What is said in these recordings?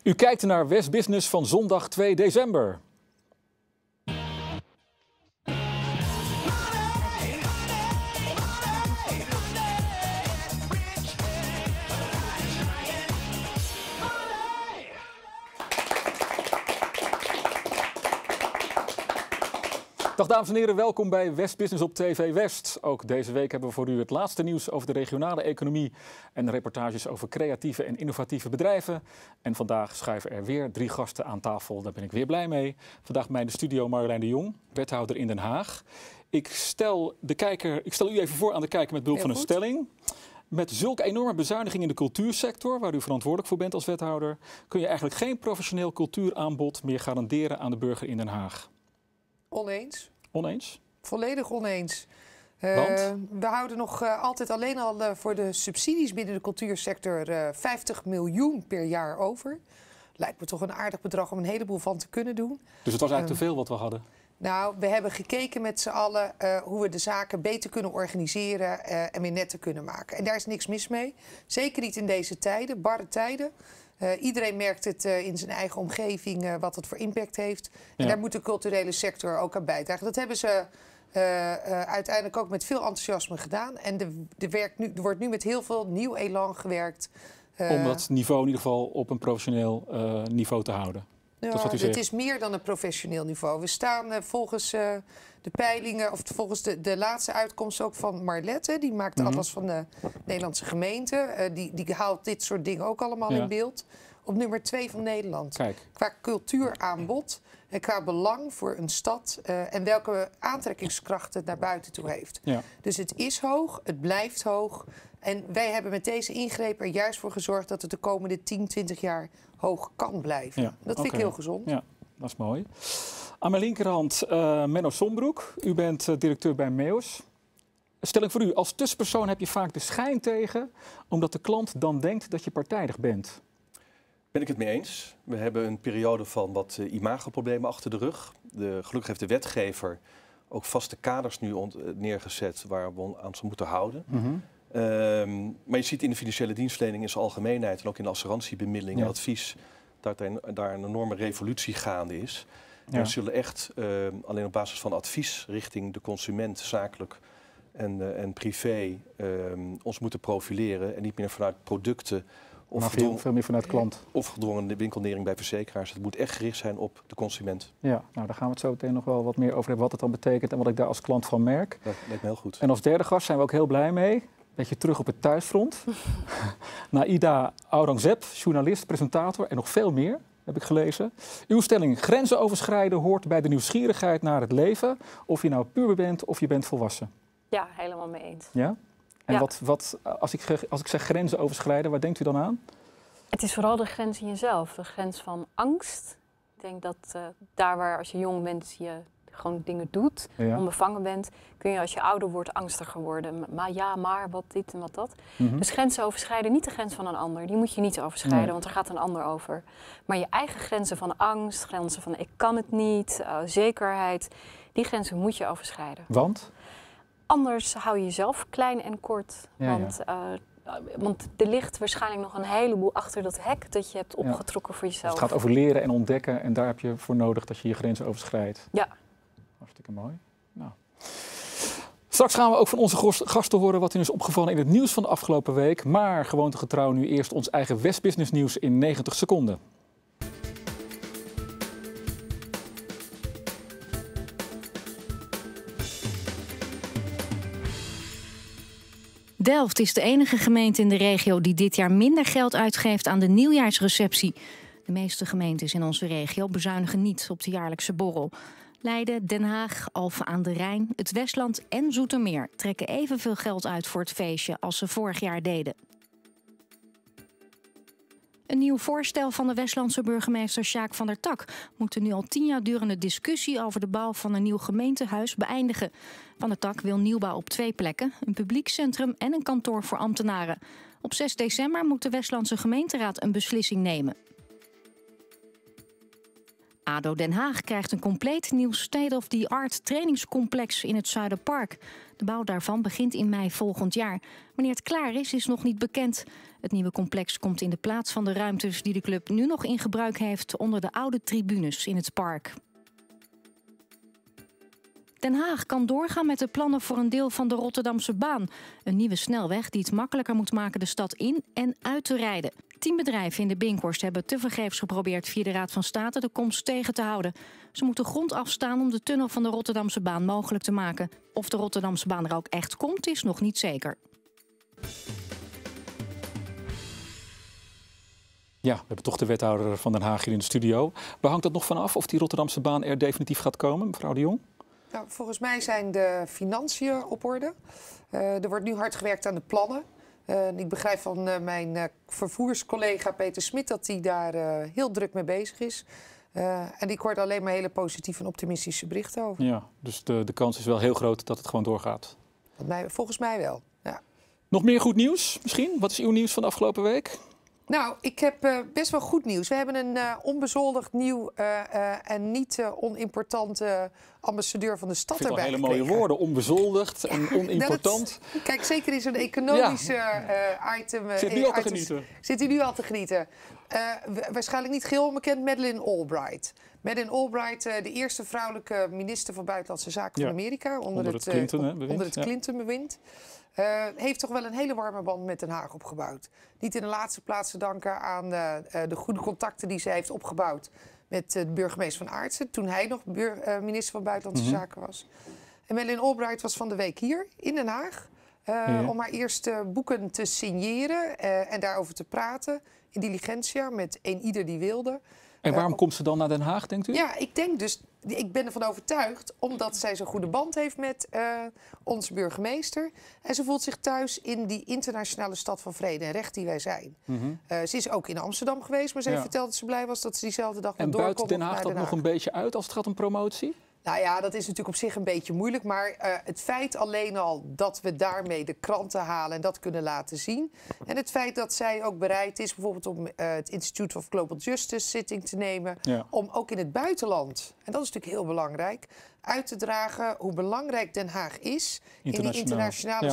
U kijkt naar West Business van zondag 2 december. Dag dames en heren, welkom bij West Business op TV West. Ook deze week hebben we voor u het laatste nieuws over de regionale economie en reportages over creatieve en innovatieve bedrijven. En vandaag schuiven er weer 3 gasten aan tafel, daar ben ik weer blij mee. Vandaag bij mij in de studio Marjolein de Jong, wethouder in Den Haag. Ik stel u even voor aan de kijker met behulp van een stelling. Met zulke enorme bezuinigingen in de cultuursector, waar u verantwoordelijk voor bent als wethouder, kun je eigenlijk geen professioneel cultuuraanbod meer garanderen aan de burger in Den Haag. Oneens. Oneens? Volledig oneens. Want? We houden nog altijd alleen al voor de subsidies binnen de cultuursector 50 miljoen per jaar over. Lijkt me toch een aardig bedrag om een heleboel van te kunnen doen. Dus het was eigenlijk te veel wat we hadden? Nou, we hebben gekeken met z'n allen hoe we de zaken beter kunnen organiseren en weer netter kunnen maken. En daar is niks mis mee. Zeker niet in deze tijden, barre tijden. Iedereen merkt het in zijn eigen omgeving wat het voor impact heeft. En daar moet de culturele sector ook aan bijdragen. Dat hebben ze uiteindelijk ook met veel enthousiasme gedaan. En er wordt nu met heel veel nieuw elan gewerkt. Om dat niveau in ieder geval op een professioneel niveau te houden. Ja, dat is wat u zegt. Het is meer dan een professioneel niveau. We staan volgens de peilingen, of volgens de laatste uitkomst ook van Marlette. Die maakt de atlas van de Nederlandse gemeente. Die haalt dit soort dingen ook allemaal in beeld. Op nummer 2 van Nederland. Kijk. Qua cultuuraanbod en qua belang voor een stad en welke aantrekkingskracht het naar buiten toe heeft. Ja. Dus het is hoog, het blijft hoog. En wij hebben met deze ingreep er juist voor gezorgd dat het de komende 10, 20 jaar hoog kan blijven. Ja. Dat vind ik heel gezond. Ja, dat is mooi. Aan mijn linkerhand Menno Sombroek. U bent directeur bij Meos. Stelling voor u. Als tussenpersoon heb je vaak de schijn tegen, omdat de klant dan denkt dat je partijdig bent. Ben ik het mee eens. We hebben een periode van wat imagoproblemen achter de rug. Gelukkig heeft de wetgever ook vaste kaders nu neergezet waar we aan ze moeten houden. Maar je ziet in de financiële dienstverlening in zijn algemeenheid en ook in de assurantiebemiddeling en advies dat daar een enorme revolutie gaande is. Ja. We zullen echt alleen op basis van advies richting de consument, zakelijk en privé, ons moeten profileren en niet meer vanuit producten. Of veel meer vanuit klant. Of gedwongen winkelnering bij verzekeraars. Het moet echt gericht zijn op de consument. Ja, nou daar gaan we het zo meteen nog wel wat meer over hebben. Wat het dan betekent en wat ik daar als klant van merk. Dat lijkt me heel goed. En als derde gast zijn we ook heel blij mee. Beetje terug op het thuisfront. Naida Aurangzeb, journalist, presentator en nog veel meer, heb ik gelezen. Uw stelling, grenzen overschrijden hoort bij de nieuwsgierigheid naar het leven. Of je nou puber bent of je bent volwassen. Ja, helemaal mee eens. Ja? En als ik zeg grenzen overschrijden, waar denkt u dan aan? Het is vooral de grens in jezelf, de grens van angst. Ik denk dat daar waar als je jong bent je gewoon dingen doet, onbevangen bent, kun je als je ouder wordt angstiger worden. Maar wat dit en wat dat. Dus grenzen overschrijden, niet de grens van een ander. Die moet je niet overschrijden, want er gaat een ander over. Maar je eigen grenzen van angst, grenzen van ik kan het niet, zekerheid, die grenzen moet je overschrijden. Want? Anders hou je jezelf klein en kort. Want er ligt waarschijnlijk nog een heleboel achter dat hek dat je hebt opgetrokken voor jezelf. Dus het gaat over leren en ontdekken en daar heb je voor nodig dat je je grenzen overschrijdt. Ja. Hartstikke mooi. Nou. Straks gaan we ook van onze gasten horen wat is opgevallen in het nieuws van de afgelopen week. Maar gewoontegetrouw nu eerst ons eigen West Business nieuws in 90 seconden. Delft is de enige gemeente in de regio die dit jaar minder geld uitgeeft aan de nieuwjaarsreceptie. De meeste gemeentes in onze regio bezuinigen niet op de jaarlijkse borrel. Leiden, Den Haag, Alphen aan de Rijn, het Westland en Zoetermeer trekken evenveel geld uit voor het feestje als ze vorig jaar deden. Een nieuw voorstel van de Westlandse burgemeester Sjaak van der Tak moet de nu al 10 jaar durende discussie over de bouw van een nieuw gemeentehuis beëindigen. Van der Tak wil nieuwbouw op 2 plekken, een publiekscentrum en een kantoor voor ambtenaren. Op 6 december moet de Westlandse gemeenteraad een beslissing nemen. ADO Den Haag krijgt een compleet nieuw state-of-the-art trainingscomplex in het Zuiderpark. De bouw daarvan begint in mei volgend jaar. Wanneer het klaar is nog niet bekend. Het nieuwe complex komt in de plaats van de ruimtes die de club nu nog in gebruik heeft onder de oude tribunes in het park. Den Haag kan doorgaan met de plannen voor een deel van de Rotterdamse baan. Een nieuwe snelweg die het makkelijker moet maken de stad in en uit te rijden. 10 bedrijven in de Binkhorst hebben tevergeefs geprobeerd via de Raad van State de komst tegen te houden. Ze moeten grond afstaan om de tunnel van de Rotterdamse baan mogelijk te maken. Of de Rotterdamse baan er ook echt komt, is nog niet zeker. Ja, we hebben toch de wethouder van Den Haag hier in de studio. Waar hangt dat nog van af of die Rotterdamse baan er definitief gaat komen, mevrouw de Jong? Nou, volgens mij zijn de financiën op orde. Er wordt nu hard gewerkt aan de plannen. Ik begrijp van mijn vervoerscollega Peter Smit dat hij daar heel druk mee bezig is. En ik hoorde alleen maar hele positieve en optimistische berichten over. Ja, dus de kans is wel heel groot dat het gewoon doorgaat. Volgens mij wel, ja. Nog meer goed nieuws misschien? Wat is uw nieuws van de afgelopen week? Nou, ik heb best wel goed nieuws. We hebben een onbezoldigd nieuw en niet onimportant ambassadeur van de stad erbij gekregen. Hele mooie woorden, onbazoldigd en onimportant. Kijk, zeker in zo'n economische item. Zit nu al te genieten. Zit u nu al te genieten. Waarschijnlijk niet geheel onbekend, Madeleine Albright. Madeleine Albright, de eerste vrouwelijke minister van Buitenlandse Zaken van Amerika. Onder het Clinton-bewind. Heeft toch wel een hele warme band met Den Haag opgebouwd. Niet in de laatste plaats te danken aan de goede contacten die ze heeft opgebouwd met de burgemeester van Aartsen, toen hij nog minister van Buitenlandse Zaken was. En Madeleine Albright was van de week hier in Den Haag om haar eerste boeken te signeren en daarover te praten in diligentia met ieder die wilde. En waarom komt ze dan naar Den Haag, denkt u? Ja, ik ben ervan overtuigd, omdat zij zo'n goede band heeft met onze burgemeester. En ze voelt zich thuis in die internationale stad van vrede en recht die wij zijn. Ze is ook in Amsterdam geweest, maar ze heeft verteld dat ze blij was dat ze diezelfde dag en buiten Den Haag dat nog een beetje uit als het gaat om promotie? Nou ja, dat is natuurlijk op zich een beetje moeilijk. Maar het feit alleen al dat we daarmee de kranten halen en dat kunnen laten zien. En het feit dat zij ook bereid is bijvoorbeeld om het Institute of Global Justice zitting te nemen. Ja. Om ook in het buitenland, en dat is natuurlijk heel belangrijk, uit te dragen hoe belangrijk Den Haag is. In die internationale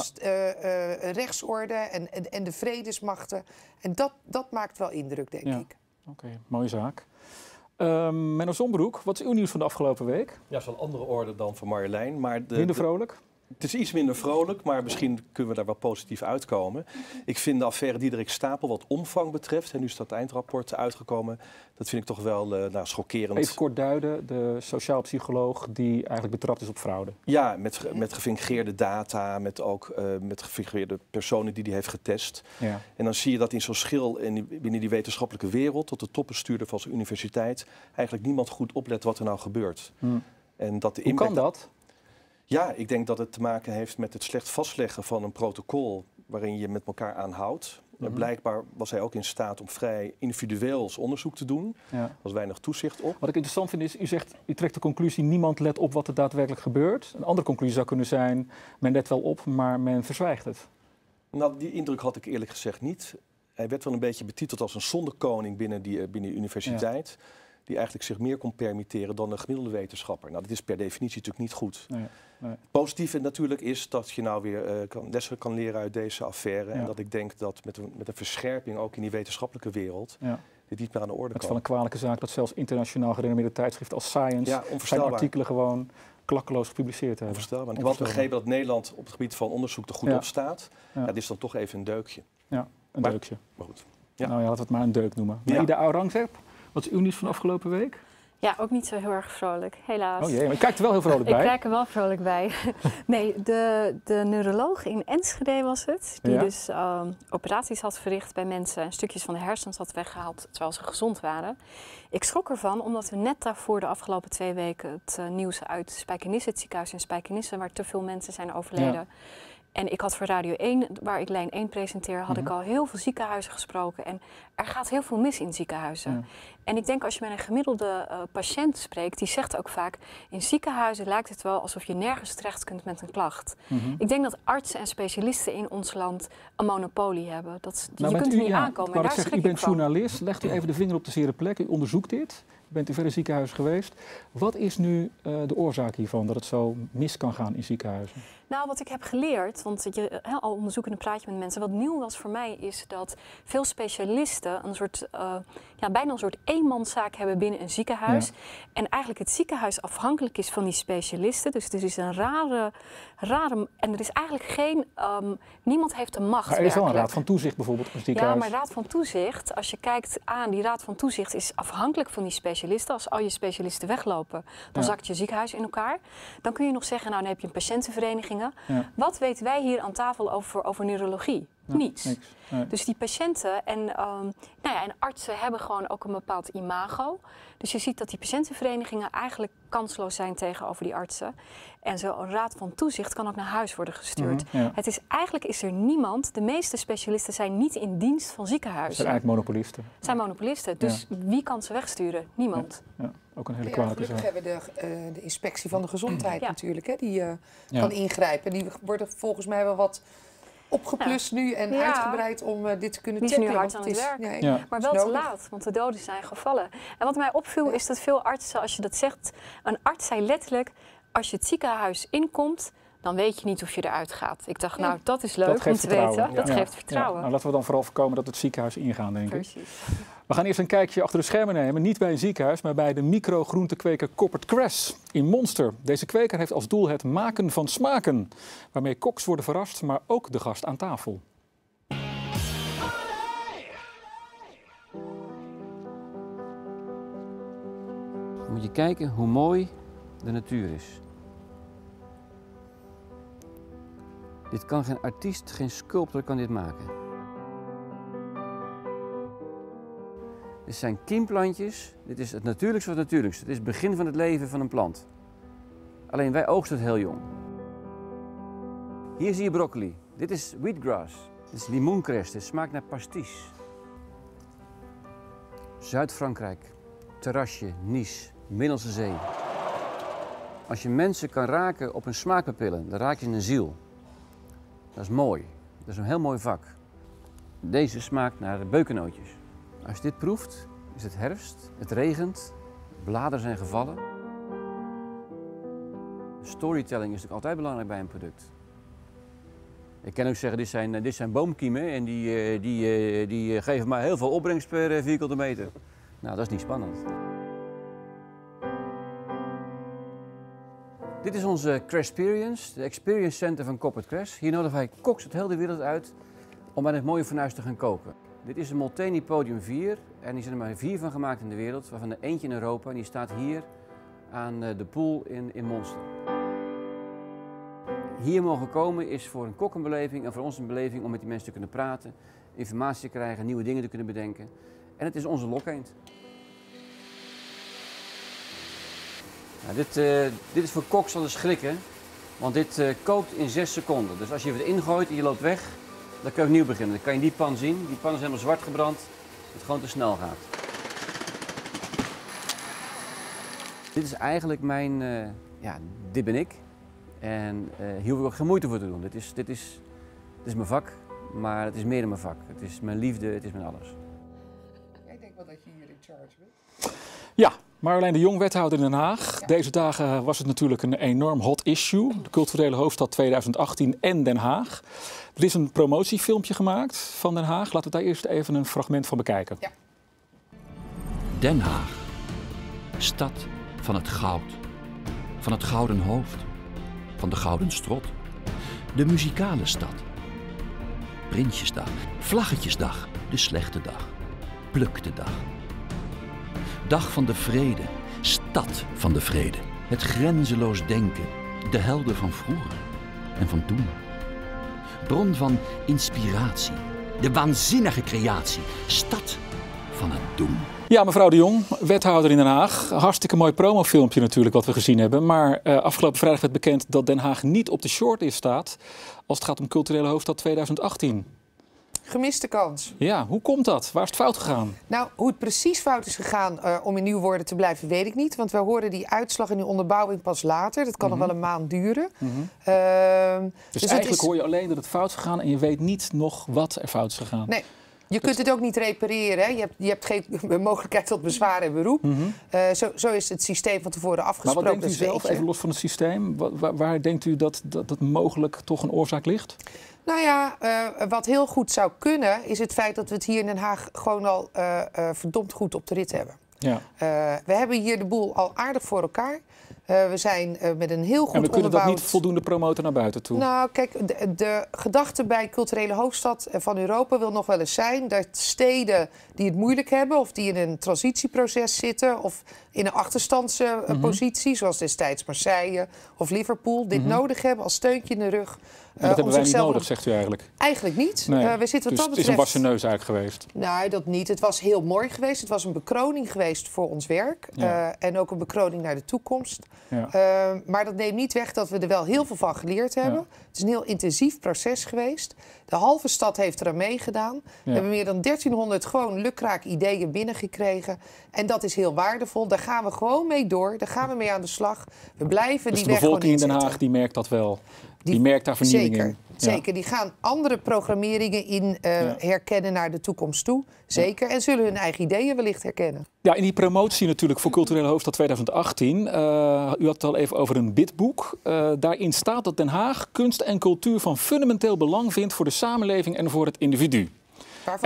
rechtsorde en de vredesmachten. En dat maakt wel indruk, denk ik. Oké, mooie zaak. Menno Zonbroek, wat is uw nieuws van de afgelopen week? Ja, dat is wel een andere orde dan van Marjolein. Maar minder vrolijk? Het is iets minder vrolijk, maar misschien kunnen we daar wel positief uitkomen. Ik vind de affaire Diederik Stapel wat omvang betreft, en nu is dat eindrapport uitgekomen, dat vind ik toch wel schokkerend. Even kort duiden, de sociaal psycholoog die eigenlijk betrapt is op fraude. Ja, met gefingeerde data, met gefingeerde personen die hij heeft getest. Ja. En dan zie je dat in zo'n schil binnen die wetenschappelijke wereld, tot de topbestuurder van zijn universiteit, eigenlijk niemand goed oplet wat er nou gebeurt. En dat de Hoe kan dat? Ja, ik denk dat het te maken heeft met het slecht vastleggen van een protocol waarin je met elkaar aanhoudt. Blijkbaar was hij ook in staat om vrij individueels onderzoek te doen. Er was weinig toezicht op. Wat ik interessant vind is, u trekt de conclusie, niemand let op wat er daadwerkelijk gebeurt. Een andere conclusie zou kunnen zijn, men let wel op, maar men verzwijgt het. Nou, die indruk had ik eerlijk gezegd niet. Hij werd wel een beetje betiteld als een zondekoning binnen die universiteit. Ja. Die eigenlijk zich meer kon permitteren dan een gemiddelde wetenschapper. Nou, dat is per definitie natuurlijk niet goed. Nee. Het positieve natuurlijk is dat je nou weer lessen kan leren uit deze affaire. Ja. En dat ik denk dat met een verscherping ook in die wetenschappelijke wereld dit niet meer aan de orde komt. Het is wel een kwalijke zaak dat zelfs internationaal gerenommeerde tijdschriften als Science zijn artikelen gewoon klakkeloos gepubliceerd hebben. Onvoorstelbaar. Ik heb wel begrepen dat Nederland op het gebied van onderzoek er goed op staat. Ja, dit is dan toch even een deukje. Ja, deukje. Maar goed. Ja. Nou ja, laten we het maar een deuk noemen. Ja. Ida Aurangzeb, wat is uw nieuws van de afgelopen week? Ja, ook niet zo heel erg vrolijk, helaas. Oh jee, maar je kijkt er wel heel vrolijk bij. Ik kijk er wel vrolijk bij. Nee, de neuroloog in Enschede was het. Die dus operaties had verricht bij mensen en stukjes van de hersens had weggehaald terwijl ze gezond waren. Ik schrok ervan omdat we net daarvoor de afgelopen 2 weken het nieuws uit Spijkenisse, het ziekenhuis in Spijkenisse, waar te veel mensen zijn overleden. En ik had voor Radio 1, waar ik lijn 1 presenteer, had ik al heel veel ziekenhuizen gesproken. En er gaat heel veel mis in ziekenhuizen. Ja. En ik denk als je met een gemiddelde patiënt spreekt, die zegt ook vaak, in ziekenhuizen lijkt het wel alsof je nergens terecht kunt met een klacht. Ik denk dat artsen en specialisten in ons land een monopolie hebben. Je kunt er niet aankomen. Maar u bent journalist, legt u even de vinger op de zere plek, u onderzoekt dit. U bent in verre ziekenhuis geweest. Wat is nu de oorzaak hiervan, dat het zo mis kan gaan in ziekenhuizen? Nou, wat ik heb geleerd, want al onderzoekende praat je met mensen. Wat nieuw was voor mij is dat veel specialisten een soort, bijna een soort eenmanszaak hebben binnen een ziekenhuis. Ja. En eigenlijk het ziekenhuis afhankelijk is van die specialisten. Dus het is een rare en er is eigenlijk geen, niemand heeft de macht. Maar er is wel een raad van toezicht bijvoorbeeld op een ziekenhuis. Ja, maar raad van toezicht, als je kijkt aan die raad van toezicht is afhankelijk van die specialisten. Als al je specialisten weglopen, dan zakt je ziekenhuis in elkaar. Dan kun je nog zeggen, nou dan heb je een patiëntenverenigingen. Ja. Wat weten wij hier aan tafel over neurologie? Ja, niets. Nee. Dus die patiënten en artsen hebben gewoon ook een bepaald imago. Dus je ziet dat die patiëntenverenigingen eigenlijk kansloos zijn tegenover die artsen. En zo'n raad van toezicht kan ook naar huis worden gestuurd. Eigenlijk is er niemand, de meeste specialisten zijn niet in dienst van ziekenhuizen. Ze zijn eigenlijk monopolisten. Zijn monopolisten, dus wie kan ze wegsturen? Niemand. Ja. Ook een hele kwalijke zaak. Gelukkig hebben we de inspectie van de gezondheid natuurlijk, hè, die kan ingrijpen. Die worden volgens mij wel wat opgeplust nu en uitgebreid om dit te kunnen checken. Die is nu hard aan het werk. Maar wel te laat, want de doden zijn gevallen. En wat mij opviel is dat veel artsen, als je dat zegt, een arts zei letterlijk, als je het ziekenhuis inkomt, dan weet je niet of je eruit gaat. Ik dacht, nou, dat is leuk om te weten. Dat geeft vertrouwen. Nou, laten we dan vooral voorkomen dat het ziekenhuis ingaan, denk ik. Precies. We gaan eerst een kijkje achter de schermen nemen. Niet bij een ziekenhuis, maar bij de microgroentekweker Coppert Cress in Monster. Deze kweker heeft als doel het maken van smaken, waarmee koks worden verrast, maar ook de gast aan tafel. Moet je kijken hoe mooi de natuur is. Dit kan geen artiest, geen sculptor kan dit maken. Dit zijn kiemplantjes. Dit is het natuurlijkste van het natuurlijkste. Het is het begin van het leven van een plant. Alleen wij oogsten het heel jong. Hier zie je broccoli. Dit is wheatgrass. Dit is limoencress. Dit smaakt naar pastis. Zuid-Frankrijk. Terrasje, Nice, Middellandse Zee. Als je mensen kan raken op hun smaakpapillen, dan raak je in een ziel. Dat is mooi. Dat is een heel mooi vak. Deze smaakt naar de beukennootjes. Als je dit proeft, is het herfst, het regent, bladeren zijn gevallen. Storytelling is natuurlijk altijd belangrijk bij een product. Ik kan ook zeggen, dit zijn boomkiemen en die geven maar heel veel opbrengst per vierkante meter. Nou, dat is niet spannend. Dit is onze Cresperience, de Experience Center van Coppert Cress. Hier nodigen wij koks uit heel de wereld uit om bij het mooie fornuis te gaan koken. Dit is een Molteni Podium 4 en die zijn er maar 4 van gemaakt in de wereld, waarvan er eentje in Europa en die staat hier aan de pool in Monster. Hier mogen komen is voor een kok een beleving en voor ons een beleving om met die mensen te kunnen praten, informatie te krijgen, nieuwe dingen te kunnen bedenken. En het is onze lokeend. Nou, dit is voor koks al een schrikken, want dit kookt in 6 seconden. Dus als je het ingooit en je loopt weg, dan kun je opnieuw beginnen. Dan kan je die pan zien. Die pan is helemaal zwart gebrand, dat het gewoon te snel gaat. Dit is eigenlijk dit ben ik. En hier hoef ik ook geen moeite voor te doen. Dit is mijn vak, maar het is meer dan mijn vak. Het is mijn liefde, het is mijn alles. Ik denk wel dat je hier in charge bent. Ja, Marjolein de Jong, wethouder in Den Haag. Ja. Deze dagen was het natuurlijk een enorm hot issue. De culturele hoofdstad 2018 en Den Haag. Er is een promotiefilmpje gemaakt van Den Haag. Laten we daar eerst even een fragment van bekijken. Ja. Den Haag. Stad van het goud. Van het gouden hoofd. Van de gouden strot. De muzikale stad. Prinsjesdag. Vlaggetjesdag. De slechte dag. Pluktedag. Dag van de vrede, stad van de vrede. Het grenzeloos denken, de helden van vroeger en van toen. Bron van inspiratie, de waanzinnige creatie. Stad van het doen. Ja, mevrouw de Jong, wethouder in Den Haag. Hartstikke mooi promofilmpje natuurlijk wat we gezien hebben. Maar afgelopen vrijdag werd bekend dat Den Haag niet op de shortlist staat als het gaat om culturele hoofdstad 2018. Gemiste kans. Ja, hoe komt dat? Waar is het fout gegaan? Nou, hoe het precies fout is gegaan, om in uw woorden te blijven, weet ik niet. Want we horen die uitslag en die onderbouwing pas later. Dat kan nog wel een maand duren. Dus eigenlijk hoor je alleen dat het fout is gegaan en je weet niet nog wat er fout is gegaan. Nee. Je kunt het ook niet repareren. Hè? Je hebt geen mogelijkheid tot bezwaar en beroep. Zo is het systeem van tevoren afgesproken. Maar wat denkt u zelf, even los van het systeem, waar denkt u dat mogelijk toch een oorzaak ligt? Nou ja, wat heel goed zou kunnen, is het feit dat we het hier in Den Haag gewoon al verdomd goed op de rit hebben. Ja. We hebben hier de boel al aardig voor elkaar. We zijn met een heel goed en we kunnen onderbouwd... dat niet voldoende promoten naar buiten toe? Nou, kijk, de gedachte bij culturele hoofdstad van Europa wil nog wel eens zijn dat steden die het moeilijk hebben, of die in een transitieproces zitten, of in een achterstandspositie, zoals destijds Marseille of Liverpool, dit nodig hebben als steuntje in de rug. En dat hebben wij niet nodig, zegt u eigenlijk? Eigenlijk niet. Nee. We zitten wat dus dat betreft... het is een wassen neus eigenlijk geweest? Nou, dat niet. Het was heel mooi geweest. Het was een bekroning geweest voor ons werk. Ja. En ook een bekroning naar de toekomst. Ja. Maar dat neemt niet weg dat we er wel heel veel van geleerd hebben. Ja. Het is een heel intensief proces geweest. De halve stad heeft eraan meegedaan. We hebben meer dan 1300 gewoon lukraak ideeën binnengekregen. En dat is heel waardevol. Daar gaan we gewoon mee door. Daar gaan we mee aan de slag. We blijven dus die weg gewoon inzetten. de bevolking in Den Haag die merkt dat wel? Die merkt daar vernieuwing in? Zeker, die gaan andere programmeringen in herkennen naar de toekomst toe. Zeker, en zullen hun eigen ideeën wellicht herkennen. Ja, in die promotie natuurlijk voor Culturele Hoofdstad 2018. U had het al even over een bidboek. Daarin staat dat Den Haag kunst en cultuur van fundamenteel belang vindt voor de samenleving en voor het individu. En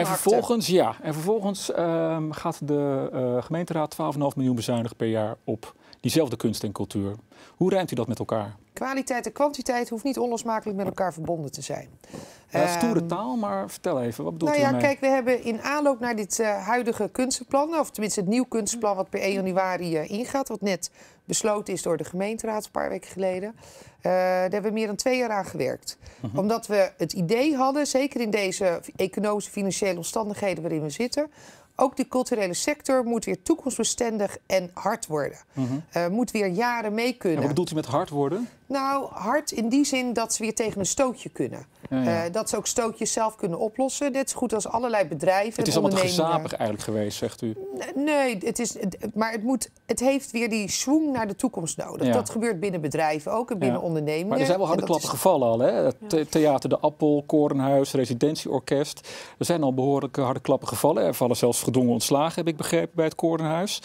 vervolgens gaat de gemeenteraad 12,5 miljoen bezuinigen per jaar op diezelfde kunst en cultuur. Hoe rijmt u dat met elkaar? Kwaliteit en kwantiteit hoeft niet onlosmakelijk met elkaar verbonden te zijn. Stoere taal, maar vertel even, wat bedoelt u ermee? Kijk, we hebben in aanloop naar dit huidige kunstenplan, of tenminste het nieuw kunstenplan wat per 1 januari ingaat, wat net besloten is door de gemeenteraad een paar weken geleden. Daar hebben we meer dan 2 jaar aan gewerkt. Omdat we het idee hadden, zeker in deze economische financiële omstandigheden waarin we zitten, ook de culturele sector moet weer toekomstbestendig en hard worden. Moet weer jaren mee kunnen. En wat bedoelt u met hard worden? Nou, hard in die zin dat ze weer tegen een stootje kunnen. Dat ze ook stootjes zelf kunnen oplossen. Net zo goed als allerlei bedrijven. Het is allemaal te gezapig eigenlijk geweest, zegt u. Nee, maar het heeft weer die schwung naar de toekomst nodig. Dat gebeurt binnen bedrijven ook en binnen ondernemingen. Maar er zijn wel harde klappen gevallen al. Hè? Het Theater De Appel, Korenhuis, Residentieorkest. Er zijn al behoorlijk harde klappen gevallen. Er vallen zelfs gedwongen ontslagen, heb ik begrepen, bij het Korenhuis.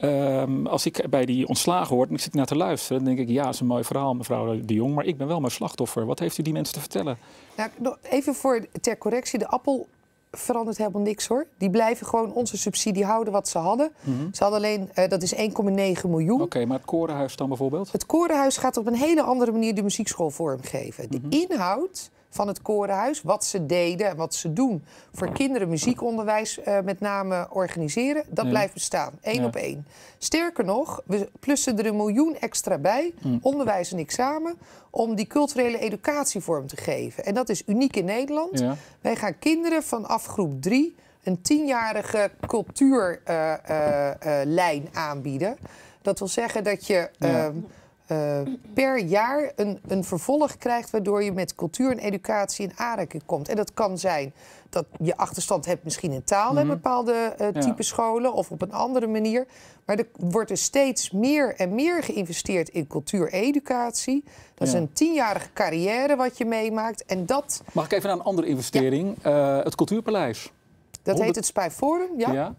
Als ik bij die ontslagen hoor en ik zit naar te luisteren, dan denk ik, ja, dat is een mooi verhaal, mevrouw de Jong, maar ik ben wel mijn slachtoffer. Wat heeft u die mensen te vertellen? Nou, even ter correctie, De Appel verandert helemaal niks hoor. Die blijven gewoon onze subsidie houden wat ze hadden. Ze hadden alleen, dat is 1,9 miljoen. Oké, maar het Korenhuis dan bijvoorbeeld? Het Korenhuis gaat op een hele andere manier de muziekschool vormgeven. De inhoud van het Korenhuis, wat ze deden en wat ze doen voor kinderen muziekonderwijs met name organiseren, dat blijft bestaan. 1 op 1. Sterker nog, we plussen er 1 miljoen extra bij, onderwijs en ik samen, om die culturele educatie vorm te geven. En dat is uniek in Nederland. Wij gaan kinderen vanaf groep 3 een 10-jarige cultuurlijn aanbieden. Dat wil zeggen dat je per jaar een vervolg krijgt, waardoor je met cultuur en educatie in aanraking komt. En dat kan zijn dat je achterstand hebt misschien in taal en bepaalde type scholen of op een andere manier. Maar er wordt dus steeds meer en meer geïnvesteerd in cultuur-educatie. Dat is een 10-jarige carrière wat je meemaakt. En dat... Mag ik even naar een andere investering? Het Cultuurpaleis. Dat heet het Spijforum, ja.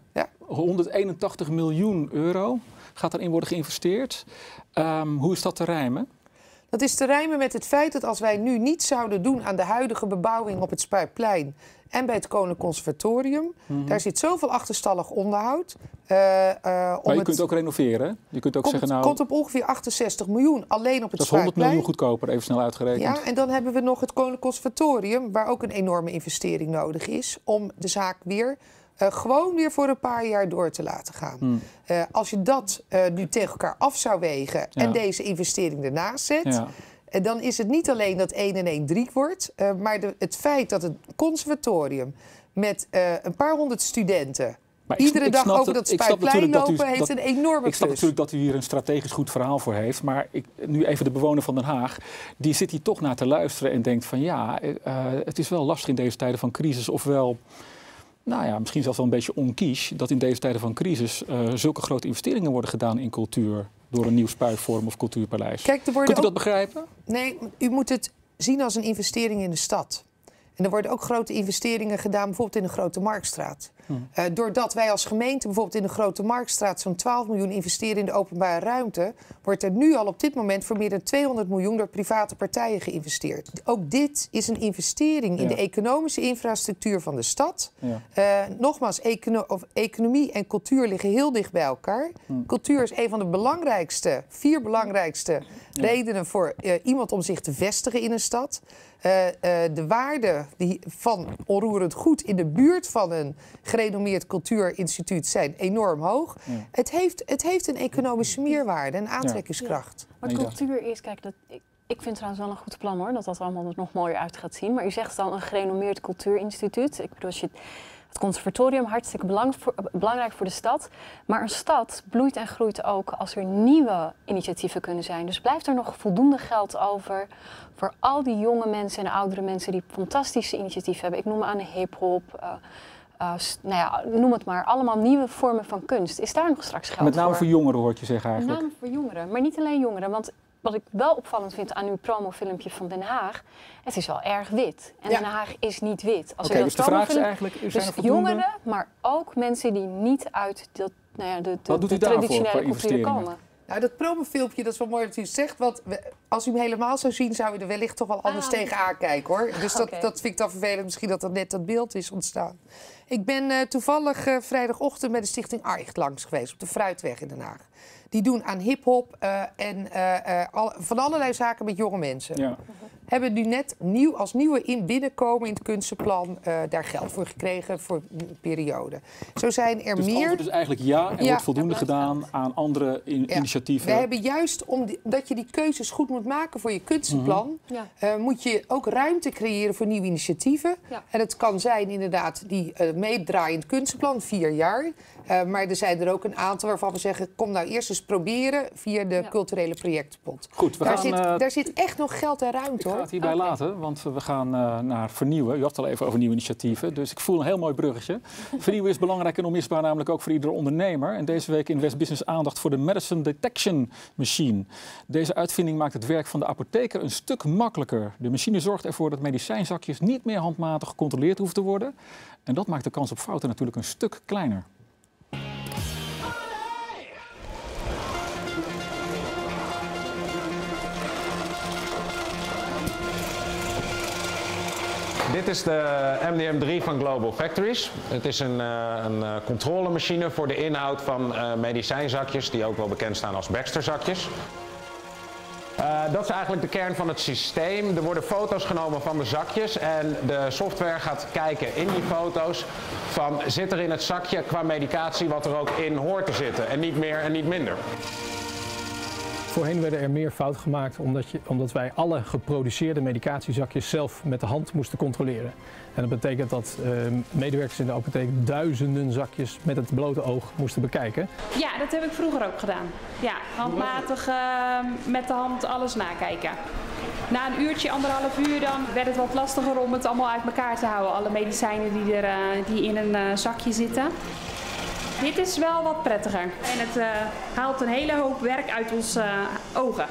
181 miljoen euro gaat erin worden geïnvesteerd. Hoe is dat te rijmen? Dat is te rijmen met het feit dat als wij nu niets zouden doen aan de huidige bebouwing op het Spuiplein en bij het Koninklijk Conservatorium, daar zit zoveel achterstallig onderhoud. Maar je kunt ook renoveren. Je kunt ook zeggen, het komt op ongeveer 68 miljoen alleen op het Spuiplein. Dat is 100 miljoen goedkoper, even snel uitgerekend. Ja, en dan hebben we nog het Koninklijk Conservatorium, waar ook een enorme investering nodig is om de zaak weer gewoon weer voor een paar jaar door te laten gaan. Als je dat nu tegen elkaar af zou wegen en deze investering ernaast zet, dan is het niet alleen dat 1 en 1 3 wordt, maar het feit dat het conservatorium met een paar honderd studenten Maar iedere dag over dat Spuitplein lopen heeft een enorme plus. Ik snap natuurlijk dat u hier een strategisch goed verhaal voor heeft. Maar nu even de bewoner van Den Haag. Die zit hier toch naar te luisteren en denkt van ja, het is wel lastig in deze tijden van crisis. Ofwel, nou ja, misschien zelfs wel een beetje onkies. Dat in deze tijden van crisis zulke grote investeringen worden gedaan in cultuur. Door een nieuw Spuitforum of cultuurpaleis. Kijk, Kunt u dat begrijpen? Nee, u moet het zien als een investering in de stad. En er worden ook grote investeringen gedaan, bijvoorbeeld in de Grote Marktstraat. Doordat wij als gemeente bijvoorbeeld in de Grote Marktstraat zo'n 12 miljoen investeren in de openbare ruimte, wordt er nu al op dit moment voor meer dan 200 miljoen door private partijen geïnvesteerd. Ook dit is een investering in de economische infrastructuur van de stad. Ja. Nogmaals, economie en cultuur liggen heel dicht bij elkaar. Cultuur is een van de 4 belangrijkste redenen voor iemand om zich te vestigen in een stad. De waarde van onroerend goed in de buurt van een gerenommeerd cultuurinstituut zijn enorm hoog. Ja. Het heeft een economische meerwaarde en aantrekkingskracht. Ja. Maar cultuur is, kijk, ik vind trouwens wel een goed plan hoor, dat dat allemaal er nog mooier uit gaat zien. Maar u zegt dan een gerenommeerd cultuurinstituut. Ik bedoel, het conservatorium, hartstikke belangrijk voor de stad. Maar een stad bloeit en groeit ook als er nieuwe initiatieven kunnen zijn. Dus blijft er nog voldoende geld over voor al die jonge mensen en oudere mensen die fantastische initiatieven hebben. Ik noem aan hiphop, nou ja, noem het maar. Allemaal nieuwe vormen van kunst. Is daar nog straks geld voor? Met name voor jongeren hoort je zeggen eigenlijk. Met name voor jongeren, maar niet alleen jongeren. Want wat ik wel opvallend vind aan uw promofilmpje van Den Haag, het is wel erg wit. En Den Haag is niet wit. Oké, dus de vraag is eigenlijk, dus jongeren, maar ook mensen die niet uit de traditionele cultuur komen. Nou, dat promofilmpje, dat is wel mooi dat u het zegt. Want als u hem helemaal zou zien, zou u er wellicht toch wel anders tegenaan kijken, hoor. Dus dat vind ik dan vervelend, misschien dat net dat beeld is ontstaan. Ik ben toevallig vrijdagochtend met de stichting ARIGT langs geweest, op de Fruitweg in Den Haag. Die doen aan hiphop en van allerlei zaken met jonge mensen. Ja. Hebben nu net als nieuwe binnenkomen in het kunstenplan daar geld voor gekregen voor een periode. Zo zijn er meer. Dus eigenlijk er wordt voldoende gedaan aan andere initiatieven. We hebben juist omdat je die keuzes goed moet maken voor je kunstenplan, moet je ook ruimte creëren voor nieuwe initiatieven. Ja. En het kan zijn inderdaad die meedraaien in het kunstenplan, 4 jaar. Maar er zijn er ook een aantal waarvan we zeggen, kom nou eerst eens proberen via de culturele projectenpot. Goed, daar zit echt nog geld en ruimte, hoor. Ik ga het hierbij laten, want we gaan naar vernieuwen. U had het al even over nieuwe initiatieven, dus ik voel een heel mooi bruggetje. Vernieuwen is belangrijk en onmisbaar, namelijk ook voor iedere ondernemer. En deze week in West Business aandacht voor de Medicine Detection Machine. Deze uitvinding maakt het werk van de apotheker een stuk makkelijker. De machine zorgt ervoor dat medicijnzakjes niet meer handmatig gecontroleerd hoeven te worden. En dat maakt de kans op fouten natuurlijk een stuk kleiner. Dit is de MDM3 van Global Factories. Het is een controlemachine voor de inhoud van medicijnzakjes, die ook wel bekend staan als Baxter-zakjes. Dat is eigenlijk de kern van het systeem. Er worden foto's genomen van de zakjes en de software gaat kijken in die foto's van zit er in het zakje qua medicatie wat er ook in hoort te zitten en niet meer en niet minder. Voorheen werden er meer fouten gemaakt omdat wij alle geproduceerde medicatiezakjes zelf met de hand moesten controleren. En dat betekent dat medewerkers in de apotheek duizenden zakjes met het blote oog moesten bekijken. Ja, dat heb ik vroeger ook gedaan. Ja, handmatig met de hand alles nakijken. Na een uurtje, 1,5 uur, dan werd het wat lastiger om het allemaal uit elkaar te houden. Alle medicijnen die in een zakje zitten. Dit is wel wat prettiger en het haalt een hele hoop werk uit onze ogen.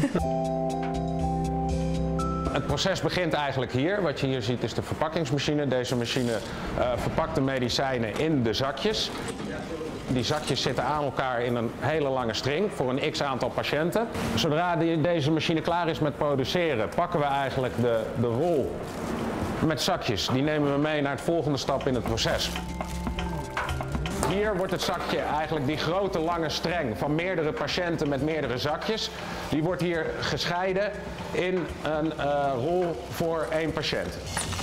Het proces begint eigenlijk hier. Wat je hier ziet is de verpakkingsmachine. Deze machine verpakt de medicijnen in de zakjes. Die zakjes zitten aan elkaar in een hele lange string voor een x-aantal patiënten. Zodra deze machine klaar is met produceren, pakken we eigenlijk de rol met zakjes. Die nemen we mee naar het volgende stap in het proces. Hier wordt het zakje, eigenlijk die grote lange streng van meerdere patiënten met meerdere zakjes, die wordt hier gescheiden in een rol voor 1 patiënt.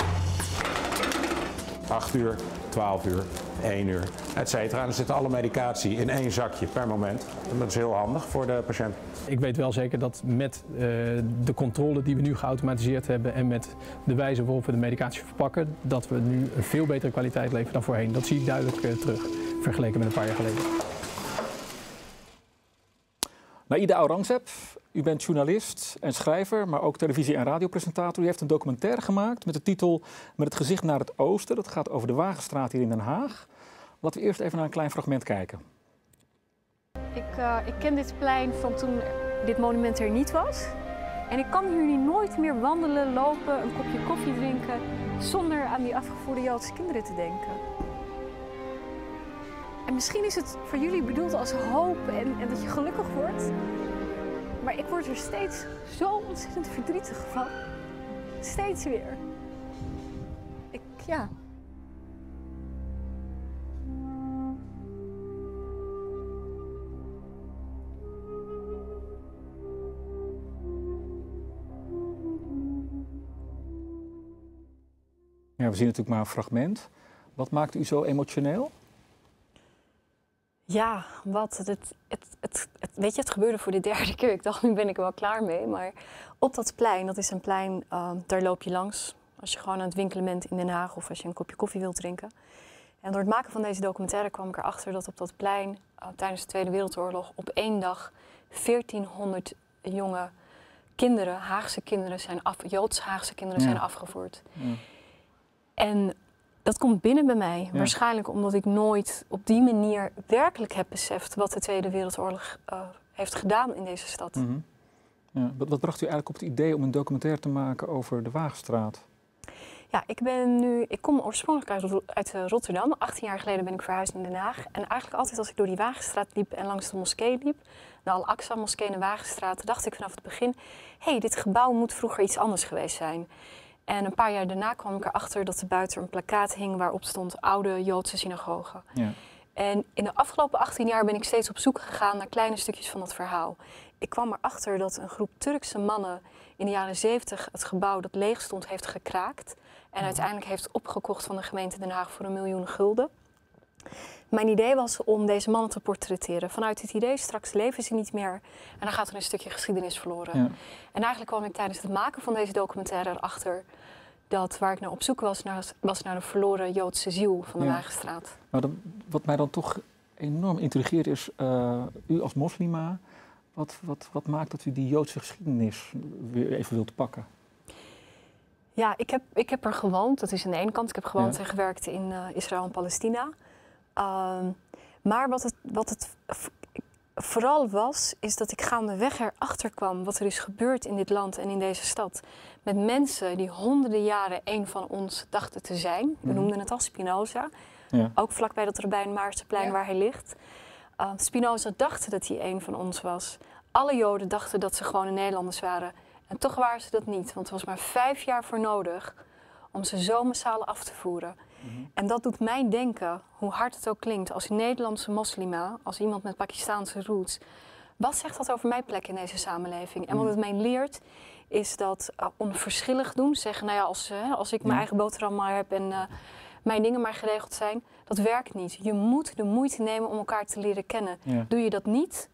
8 uur, 12 uur, 1 uur, etc. En dan zit alle medicatie in 1 zakje per moment. En dat is heel handig voor de patiënt. Ik weet wel zeker dat met de controle die we nu geautomatiseerd hebben en met de wijze waarop we de medicatie verpakken, dat we nu een veel betere kwaliteit leveren dan voorheen. Dat zie ik duidelijk terug. vergeleken met een paar jaar geleden. Naïda Aurangzeb, u bent journalist en schrijver, maar ook televisie- en radiopresentator. U heeft een documentaire gemaakt met de titel Met het gezicht naar het oosten. Dat gaat over de Wagenstraat hier in Den Haag. Laten we eerst even naar een klein fragment kijken. Ik ken dit plein van toen dit monument er niet was. En ik kan hier nu nooit meer wandelen, lopen, een kopje koffie drinken zonder aan die afgevoerde Joodse kinderen te denken. En misschien is het voor jullie bedoeld als hoop en dat je gelukkig wordt. Maar ik word er steeds zo ontzettend verdrietig van. Steeds weer. Ja. Ja, we zien natuurlijk maar een fragment. Wat maakt u zo emotioneel? Ja, weet je, het gebeurde voor de derde keer. Ik dacht, nu ben ik er wel klaar mee. Maar op dat plein, dat is een plein, daar loop je langs. Als je gewoon aan het winkelen bent in Den Haag of als je een kopje koffie wilt drinken. En door het maken van deze documentaire kwam ik erachter dat op dat plein tijdens de Tweede Wereldoorlog op één dag 1400 jonge kinderen, Haagse kinderen, Joods-Haagse kinderen zijn afgevoerd. Ja. En dat komt binnen bij mij. Ja. Waarschijnlijk omdat ik nooit op die manier werkelijk heb beseft wat de Tweede Wereldoorlog heeft gedaan in deze stad. Mm-hmm. Ja. Wat bracht u eigenlijk op het idee om een documentaire te maken over de Wagenstraat? Ja, ik kom oorspronkelijk uit Rotterdam. 18 jaar geleden ben ik verhuisd naar Den Haag. En eigenlijk altijd als ik door die Wagenstraat liep en langs de moskee liep, de Al-Aqsa moskee in de Wagenstraat, dacht ik vanaf het begin, dit gebouw moet vroeger iets anders geweest zijn. En een paar jaar daarna kwam ik erachter dat er buiten een plakkaat hing waarop stond oude Joodse synagoge. Ja. En in de afgelopen 18 jaar ben ik steeds op zoek gegaan naar kleine stukjes van dat verhaal. Ik kwam erachter dat een groep Turkse mannen in de jaren 70 het gebouw dat leeg stond heeft gekraakt. En uiteindelijk heeft opgekocht van de gemeente Den Haag voor 1 miljoen gulden. Mijn idee was om deze mannen te portretteren. Vanuit het idee, straks leven ze niet meer en dan gaat er een stukje geschiedenis verloren. Ja. En eigenlijk kwam ik tijdens het maken van deze documentaire erachter dat waar ik naar op zoek was naar de verloren Joodse ziel van de Wagenstraat. Nou, wat mij dan toch enorm intrigeert is, u als moslima, wat maakt dat u die Joodse geschiedenis weer even wilt pakken? Ja, ik heb er gewoond. Dat is aan de ene kant. Ik heb gewoond en gewerkt in Israël en Palestina. Maar wat het vooral was, is dat ik gaandeweg erachter kwam wat er is gebeurd in dit land en in deze stad. Met mensen die honderden jaren een van ons dachten te zijn. We noemden het al Spinoza. Ja. Ook vlakbij dat Rabijn Maarsenplein waar hij ligt. Spinoza dacht dat hij een van ons was. Alle Joden dachten dat ze gewone Nederlanders waren. En toch waren ze dat niet, want er was maar 5 jaar voor nodig om ze zo massaal af te voeren. Mm-hmm. En dat doet mij denken, hoe hard het ook klinkt, als Nederlandse moslima, als iemand met Pakistaanse roots. Wat zegt dat over mijn plek in deze samenleving? En wat het mij leert, is dat onverschillig doen. Zeggen, als ik mijn eigen boterham maar heb en mijn dingen maar geregeld zijn, dat werkt niet. Je moet de moeite nemen om elkaar te leren kennen. Ja. Doe je dat niet?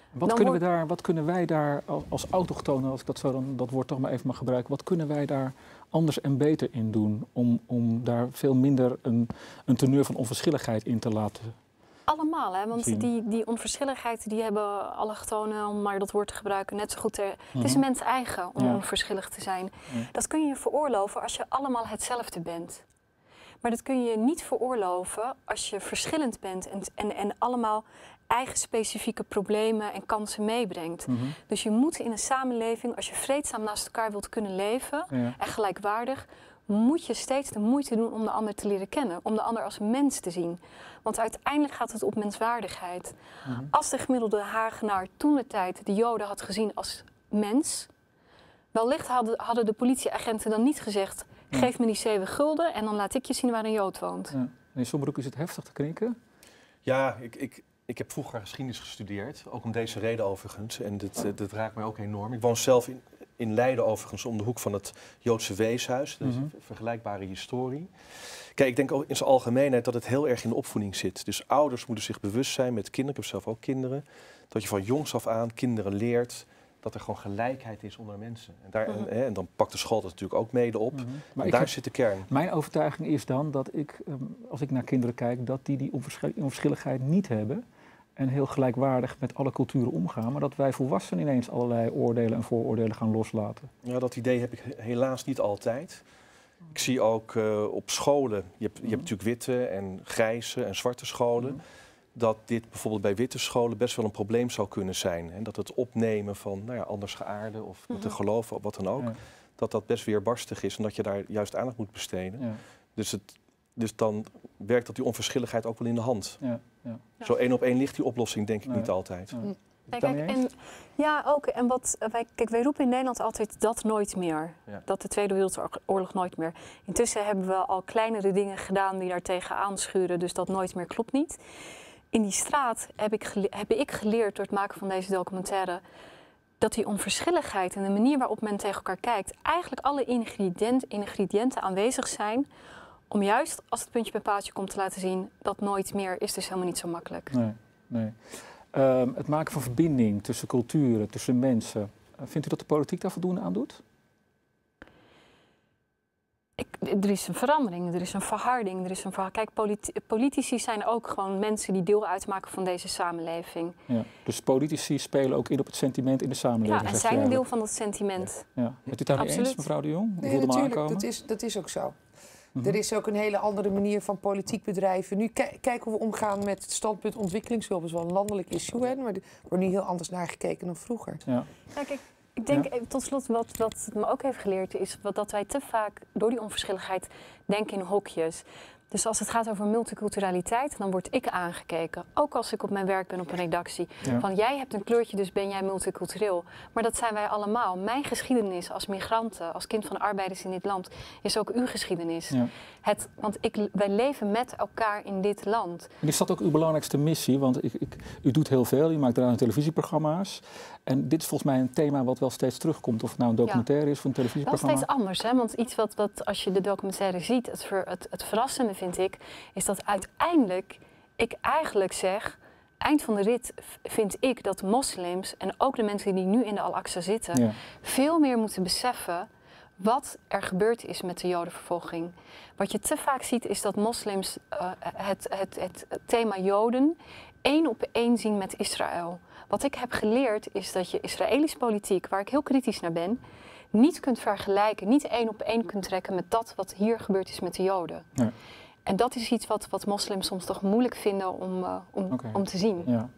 Wat kunnen wij daar als autochtonen, als ik dat woord toch maar even mag gebruiken, wat kunnen wij daar anders en beter in doen om daar veel minder een teneur van onverschilligheid in te laten? Allemaal, hè? Want die onverschilligheid die hebben allochtonen, om maar dat woord te gebruiken, net zo goed. Het is mens eigen om onverschillig te zijn. Ja. Dat kun je veroorloven als je allemaal hetzelfde bent. Maar dat kun je niet veroorloven als je verschillend bent en allemaal eigen specifieke problemen en kansen meebrengt. Mm-hmm. Dus je moet in een samenleving, als je vreedzaam naast elkaar wilt kunnen leven en gelijkwaardig, moet je steeds de moeite doen om de ander te leren kennen, om de ander als mens te zien. Want uiteindelijk gaat het op menswaardigheid. Mm-hmm. Als de gemiddelde Hagenaar toentertijd de Joden had gezien als mens, wellicht hadden de politieagenten dan niet gezegd, geef me die 7 gulden en dan laat ik je zien waar een Jood woont. Ja. Meneer Sombroek, is het heftig te knikken? Ja, ik heb vroeger geschiedenis gestudeerd, ook om deze reden overigens. En dat raakt mij ook enorm. Ik woon zelf in Leiden overigens, om de hoek van het Joodse Weeshuis. Dat is een vergelijkbare historie. Kijk, ik denk ook in zijn algemeenheid dat het heel erg in de opvoeding zit. Dus ouders moeten zich bewust zijn met kinderen, ik heb zelf ook kinderen, dat je van jongs af aan kinderen leert dat er gewoon gelijkheid is onder mensen. En dan pakt de school dat natuurlijk ook mede op. Maar daar zit de kern. Mijn overtuiging is dan dat ik, als ik naar kinderen kijk, dat die onverschilligheid niet hebben. En heel gelijkwaardig met alle culturen omgaan. Maar dat wij volwassenen ineens allerlei oordelen en vooroordelen gaan loslaten. Ja, dat idee heb ik helaas niet altijd. Ik zie ook op scholen, je hebt natuurlijk witte en grijze en zwarte scholen. Dat dit bijvoorbeeld bij witte scholen best wel een probleem zou kunnen zijn. En dat het opnemen van andersgeaarden of te geloven of wat dan ook. Ja. Dat best weerbarstig is en dat je daar juist aandacht moet besteden. Ja. Dus dan werkt dat die onverschilligheid ook wel in de hand. Ja. Ja. Zo 1 op 1 ligt die oplossing denk ik niet altijd. Ja. Kijk, ook. En wij roepen in Nederland altijd dat nooit meer. Ja. Dat de Tweede Wereldoorlog nooit meer. Intussen hebben we al kleinere dingen gedaan die daar tegen aanschuren. Dus dat nooit meer klopt niet. In die straat heb ik geleerd door het maken van deze documentaire dat die onverschilligheid en de manier waarop men tegen elkaar kijkt eigenlijk alle ingrediënten aanwezig zijn om juist als het puntje bij paaltje komt te laten zien dat nooit meer is dus helemaal niet zo makkelijk. Nee. Het maken van verbinding tussen culturen, tussen mensen. Vindt u dat de politiek daar voldoende aan doet? Er is een verandering, er is een verharding. Kijk, politici zijn ook gewoon mensen die deel uitmaken van deze samenleving. Ja, dus politici spelen ook in op het sentiment in de samenleving. Ja, en zijn een deel van dat sentiment. Ja. Bent u het daarmee eens, mevrouw de Jong? Nee, natuurlijk, dat is ook zo. Er is ook een hele andere manier van politiek bedrijven. Nu kijken hoe we omgaan met het standpunt ontwikkelingshulp. Dat is wel een landelijk issue, hè, maar er wordt nu heel anders naar gekeken dan vroeger. Ja. Kijk, ik denk tot slot wat het me ook heeft geleerd is dat wij te vaak door die onverschilligheid denken in hokjes. Dus als het gaat over multiculturaliteit, dan word ik aangekeken. Ook als ik op mijn werk ben op een redactie. Ja. Van jij hebt een kleurtje, dus ben jij multicultureel. Maar dat zijn wij allemaal. Mijn geschiedenis als migranten, als kind van arbeiders in dit land, is ook uw geschiedenis. Ja. Want wij leven met elkaar in dit land. En is dat ook uw belangrijkste missie? Want u doet heel veel, u maakt televisieprogramma's. En dit is volgens mij een thema wat wel steeds terugkomt. Of het nou een documentaire is of een televisieprogramma. Wel steeds anders, hè? Want iets wat als je de documentaire ziet, het verrassende vind ik, is dat uiteindelijk ik eigenlijk zeg, eind van de rit vind ik dat moslims en ook de mensen die nu in de Al-Aqsa zitten, veel meer moeten beseffen wat er gebeurd is met de jodenvervolging. Wat je te vaak ziet is dat moslims het thema joden 1 op 1 zien met Israël. Wat ik heb geleerd is dat je Israëlische politiek, waar ik heel kritisch naar ben, niet kunt vergelijken, niet 1 op 1 kunt trekken met dat wat hier gebeurd is met de Joden. Ja. En dat is iets wat moslims soms toch moeilijk vinden om te zien. Ja.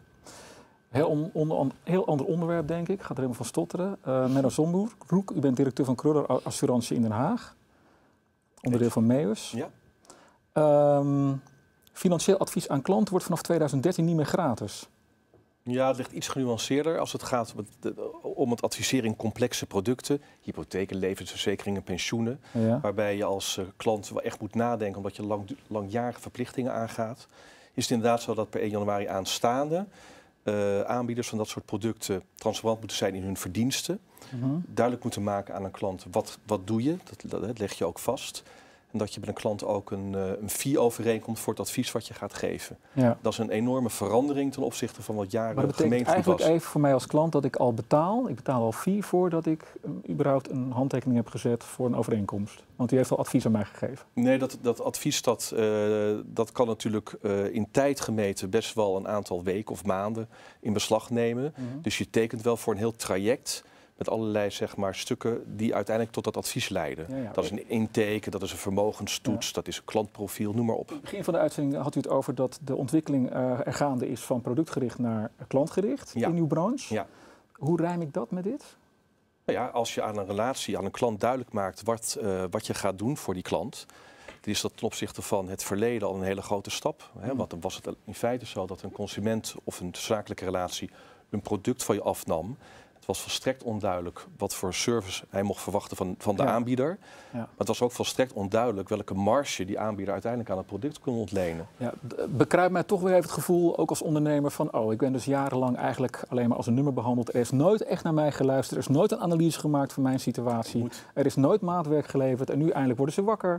Heel ander onderwerp, denk ik. Ik ga er helemaal van stotteren. Menno Zonbroek, u bent directeur van Kruller Assurantie in Den Haag. Onderdeel van Meus. Ja. Financieel advies aan klanten wordt vanaf 2013 niet meer gratis. Ja, het ligt iets genuanceerder als het gaat om het adviseren in complexe producten. Hypotheken, levensverzekeringen, pensioenen. Ja. Waarbij je als klant wel echt moet nadenken omdat je langjarige verplichtingen aangaat. Is het inderdaad zo dat per 1 januari aanstaande aanbieders van dat soort producten transparant moeten zijn in hun verdiensten. Duidelijk moeten maken aan een klant wat doe je, dat leg je ook vast. En dat je met een klant ook een fee overeenkomt voor het advies wat je gaat geven. Ja. Dat is een enorme verandering ten opzichte van wat jaren gemeengoed was. Maar dat betekent eigenlijk even voor mij als klant dat ik al betaal. Ik betaal al fee voordat ik überhaupt een handtekening heb gezet voor een overeenkomst. Want u heeft al advies aan mij gegeven. Nee, dat advies dat kan natuurlijk in tijd gemeten best wel een aantal weken of maanden in beslag nemen. Dus je tekent wel voor een heel traject met allerlei stukken die uiteindelijk tot dat advies leiden. Ja. Dat is een intake, dat is een vermogenstoets, dat is een klantprofiel, noem maar op. Op het begin van de uitzending had u het over dat de ontwikkeling er gaande is van productgericht naar klantgericht in uw branche. Ja. Hoe rijm ik dat met dit? Nou ja, als je aan een relatie, aan een klant duidelijk maakt wat je gaat doen voor die klant, dan is dat ten opzichte van het verleden al een hele grote stap. Want dan was het in feite zo dat een consument of een zakelijke relatie een product van je afnam. Het was volstrekt onduidelijk wat voor service hij mocht verwachten van de aanbieder. Ja. Maar het was ook volstrekt onduidelijk welke marge die aanbieder uiteindelijk aan het product kon ontlenen. Ja, bekruipt mij toch weer even het gevoel, ook als ondernemer, van ik ben dus jarenlang eigenlijk alleen maar als een nummer behandeld. Er is nooit echt naar mij geluisterd, er is nooit een analyse gemaakt van mijn situatie. Er is nooit maatwerk geleverd en nu eindelijk worden ze wakker.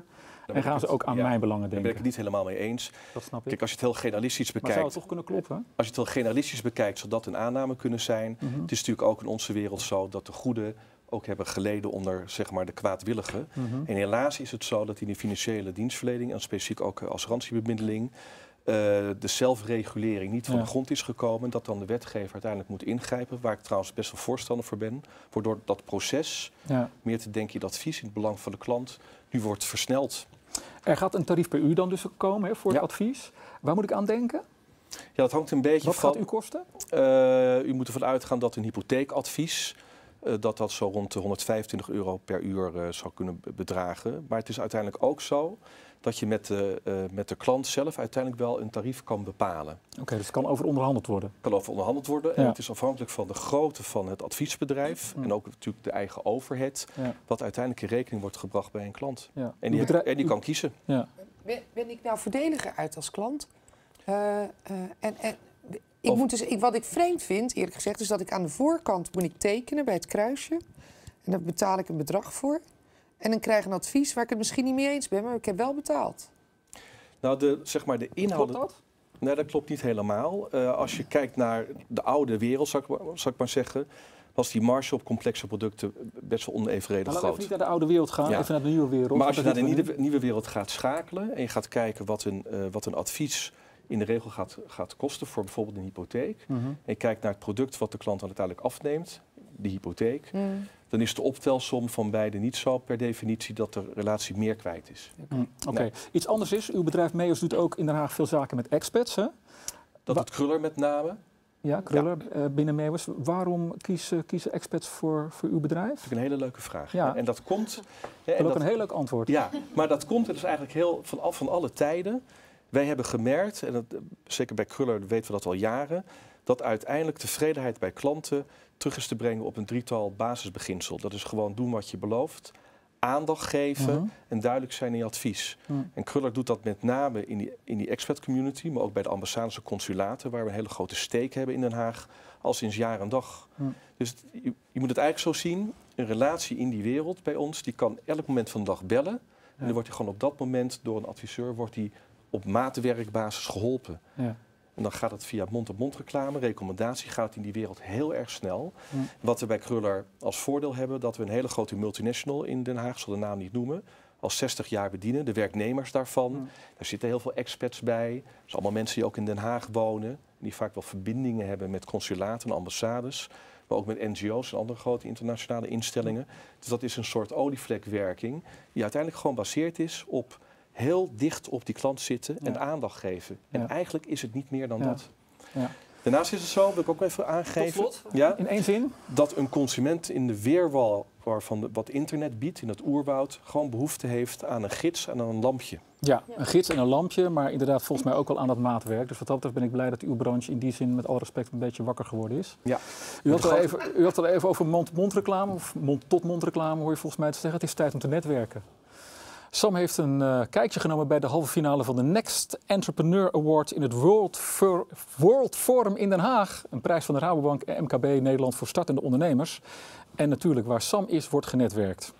En gaan ze ook aan mijn belangen denken? Daar ben ik het niet helemaal mee eens. Dat snap ik. Kijk, als je het heel generalistisch bekijkt... Maar zou het toch kunnen kloppen? Als je het heel generalistisch bekijkt, zou dat een aanname kunnen zijn. Het is natuurlijk ook in onze wereld zo dat de goede ook hebben geleden onder, zeg maar, de kwaadwilligen. En helaas is het zo dat in de financiële dienstverlening en specifiek ook assurantiebemiddeling de zelfregulering niet van de grond is gekomen. Dat dan de wetgever uiteindelijk moet ingrijpen, waar ik trouwens best wel voorstander voor ben. Waardoor dat proces, meer te denken in het advies, in het belang van de klant, nu wordt versneld. Er gaat een tarief per uur dan dus komen voor het advies. Waar moet ik aan denken? Ja, dat hangt een beetje van... Wat gaat u kosten? U moet ervan uitgaan dat een hypotheekadvies... dat zo rond de €125 per uur zou kunnen bedragen. Maar het is uiteindelijk ook zo dat je met de klant zelf uiteindelijk wel een tarief kan bepalen. Oké, dus het kan over onderhandeld worden? Het kan over onderhandeld worden. En het is afhankelijk van de grootte van het adviesbedrijf. En ook natuurlijk de eigen overhead. Wat uiteindelijk in rekening wordt gebracht bij een klant. Ja. En die kan kiezen. Ja. Ben ik nou voordeliger uit als klant? Wat ik vreemd vind, eerlijk gezegd, is dat ik aan de voorkant moet ik tekenen bij het kruisje. En daar betaal ik een bedrag voor. En dan krijg ik een advies waar ik het misschien niet mee eens ben, maar ik heb wel betaald. Nou, de inhoud... Klopt dat? Nee, dat klopt niet helemaal. Als je kijkt naar de oude wereld, zou ik maar zeggen, was die marge op complexe producten best wel onevenredig groot. Laten we even niet naar de oude wereld gaan, even naar de nieuwe wereld. Maar als je naar de nieuwe wereld gaat schakelen en je gaat kijken wat een advies in de regel gaat kosten voor bijvoorbeeld een hypotheek. En je kijkt naar het product wat de klant dan uiteindelijk afneemt, de hypotheek. Dan is de optelsom van beide niet zo per definitie dat de relatie meer kwijt is. Oké. Iets anders is, uw bedrijf Meijers doet ook in Den Haag veel zaken met expats, hè? Dat doet Kruller met name. Ja, Kruller binnen Meijers. Waarom kiezen expats voor uw bedrijf? Dat is een hele leuke vraag. Ja. En dat komt... ook een heel leuk antwoord. Ja, maar dat komt dus eigenlijk heel van alle tijden. Wij hebben gemerkt, en zeker bij Kruller weten we dat al jaren, dat uiteindelijk tevredenheid bij klanten terug is te brengen op een drietal basisbeginsel. Dat is gewoon doen wat je belooft, aandacht geven en duidelijk zijn in je advies. En Kruller doet dat met name in die expat community, maar ook bij de ambassades en consulaten, waar we een hele grote steek hebben in Den Haag, al sinds jaar en dag. Dus je moet het eigenlijk zo zien, een relatie in die wereld bij ons, die kan elk moment van de dag bellen. En dan wordt hij gewoon op dat moment door een adviseur op maatwerkbasis geholpen. Ja. En dan gaat het via mond-op-mond reclame, recommendatie, gaat in die wereld heel erg snel. Wat we bij Kruller als voordeel hebben, dat we een hele grote multinational in Den Haag, zal de naam niet noemen, al 60 jaar bedienen, de werknemers daarvan. Daar zitten heel veel expats bij. Dat zijn allemaal mensen die ook in Den Haag wonen, die vaak wel verbindingen hebben met consulaten en ambassades, maar ook met NGO's en andere grote internationale instellingen. Dus dat is een soort olievlekwerking die uiteindelijk gewoon gebaseerd is op heel dicht op die klant zitten en aandacht geven. En eigenlijk is het niet meer dan dat. Ja. Daarnaast is het zo, wil ik ook even aangeven, in één zin, dat een consument in de weerwal waarvan wat internet biedt, in het oerwoud, gewoon behoefte heeft aan een gids en aan een lampje. Ja, een gids en een lampje, maar inderdaad volgens mij ook wel aan dat maatwerk. Dus wat dat betreft ben ik blij dat uw branche in die zin met alle respect een beetje wakker geworden is. Ja. U had het al even over mond-tot-mond reclame, of mond-tot-mond reclame hoor je volgens mij te zeggen. Het is tijd om te netwerken. Sam heeft een kijkje genomen bij de halve finale van de Next Entrepreneur Award in het World Forum in Den Haag. Een prijs van de Rabobank en MKB Nederland voor startende ondernemers. En natuurlijk waar Sam is, wordt genetwerkt.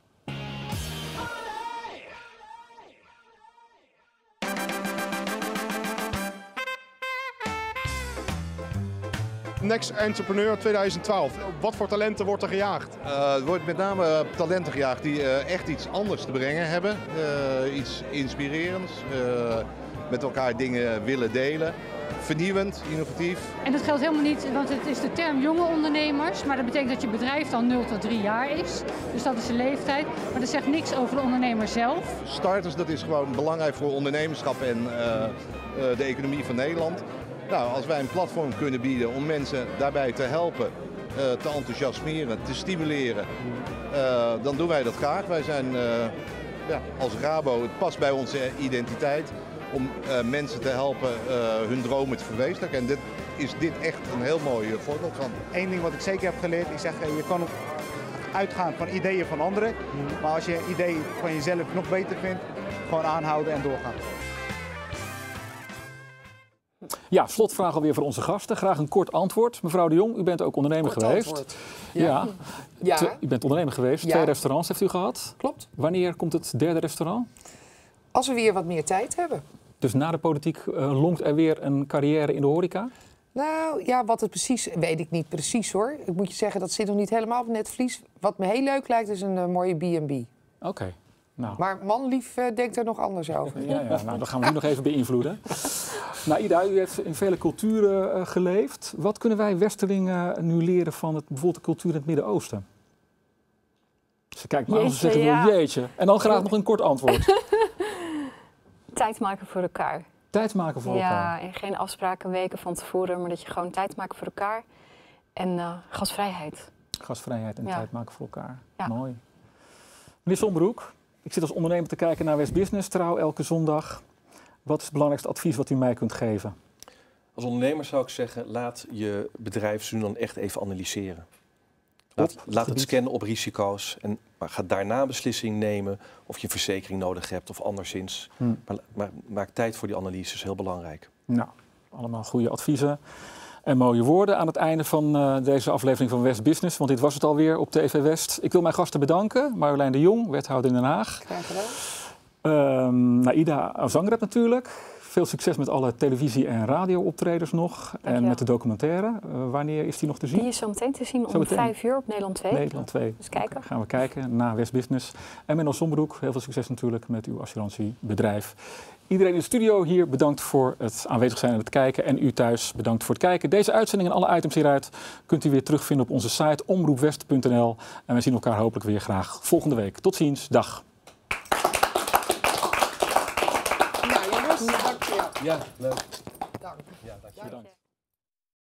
Next Entrepreneur 2012. Wat voor talenten wordt er gejaagd? Er wordt met name talenten gejaagd die echt iets anders te brengen hebben. Iets inspirerends. Met elkaar dingen willen delen. Vernieuwend, innovatief. En dat geldt helemaal niet, want het is de term jonge ondernemers. Maar dat betekent dat je bedrijf dan 0 tot 3 jaar is. Dus dat is de leeftijd. Maar dat zegt niks over de ondernemer zelf. Starters, dat is gewoon belangrijk voor ondernemerschap en de economie van Nederland. Nou, als wij een platform kunnen bieden om mensen daarbij te helpen, te enthousiasmeren, te stimuleren, dan doen wij dat graag. Wij zijn als Rabo, het past bij onze identiteit om mensen te helpen hun dromen te verwezenlijken. En is dit echt een heel mooi voorbeeld van. Eén ding wat ik zeker heb geleerd, ik zeg je kan uitgaan van ideeën van anderen. Maar als je een idee van jezelf nog beter vindt, gewoon aanhouden en doorgaan. Ja, slotvraag alweer voor onze gasten. Graag een kort antwoord. Mevrouw de Jong, u bent ook ondernemer geweest. Antwoord. Ja. U bent ondernemer geweest. 2 restaurants heeft u gehad. Klopt. Wanneer komt het 3e restaurant? Als we weer wat meer tijd hebben. Dus na de politiek lonkt er weer een carrière in de horeca? Nou ja, wat het precies, weet ik niet precies hoor. Ik moet je zeggen, dat zit nog niet helemaal op het netvlies. Wat me heel leuk lijkt, is een mooie B&B. Oké. Nou. Maar manlief denkt er nog anders over. Ja, nou, dan gaan we nu nog even beïnvloeden. Nou, Ida, u heeft in vele culturen geleefd. Wat kunnen wij Westerlingen nu leren van bijvoorbeeld de cultuur in het Midden-Oosten? Ze kijkt maar aan, ze zeggen jeetje. En dan graag nog een kort antwoord. Tijd maken voor elkaar. Tijd maken voor elkaar. Ja, en geen afspraken weken van tevoren, maar dat je gewoon tijd maakt voor elkaar. En gastvrijheid. Gastvrijheid en tijd maken voor elkaar. Ja. Mooi. Meneer Sombroek, ik zit als ondernemer te kijken naar West Business, trouw elke zondag. Wat is het belangrijkste advies wat u mij kunt geven? Als ondernemer zou ik zeggen, laat je bedrijf nu dan echt even analyseren. Laat het scannen op risico's en ga daarna beslissing nemen of je een verzekering nodig hebt of anderszins. Maar maak tijd voor die analyse, is heel belangrijk. Nou, allemaal goede adviezen en mooie woorden aan het einde van deze aflevering van West Business. Want dit was het alweer op TV West. Ik wil mijn gasten bedanken. Marjolein de Jong, wethouder in Den Haag. Graag gedaan. Ida Zangrep natuurlijk. Veel succes met alle televisie- en radio-optredens nog. En met de documentaire. Wanneer is die nog te zien? Die is zo meteen te zien om 5 uur op Nederland 2. Nederland 2. Dus kijken. Okay, gaan we kijken naar West Business. En Menno Sombroek, heel veel succes natuurlijk met uw assurantiebedrijf. Iedereen in de studio hier bedankt voor het aanwezig zijn en het kijken. En u thuis bedankt voor het kijken. Deze uitzending en alle items hieruit kunt u weer terugvinden op onze site omroepwest.nl. En we zien elkaar hopelijk weer graag volgende week. Tot ziens. Dag. Nou jongens, dankjewel. Ja, leuk. Dank. Ja, dankjewel. Bedankt.